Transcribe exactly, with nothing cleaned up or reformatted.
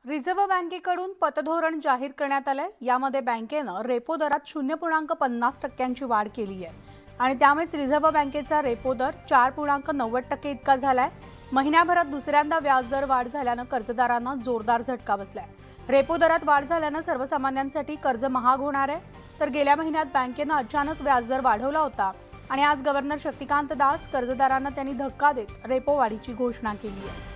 Reserve बँकेकडून पतधोरण जाहीर करण्यात आलंय। यामध्ये बँकेनं रेपो दरात शून्य पूर्णांक पन्नास टक्क्यांची वाढ केली आहे आणि त्यामुळेच रिझर्व्ह बँकेचा रेपो दर चार पूर्णांक नव्वद टक्के इतका झालाय। महिन्याभरात दुसऱ्यांदा व्याजदर वाढ झाल्यानं कर्जदारांना जोरदार झटका बसलाय। रेपो दरात वाढ झाल्यानं सर्वसामान्यांसाठी कर्ज महाग होणार आहे। तर गेल्या महिन्यात बँकेनं अचानक व्याजदर वाढवला होता आणि आज गव्हर्नर शक्तिकांत दास कर्जदारांना त्यांनी धक्का देत रेपो वाढीची घोषणा केली आहे।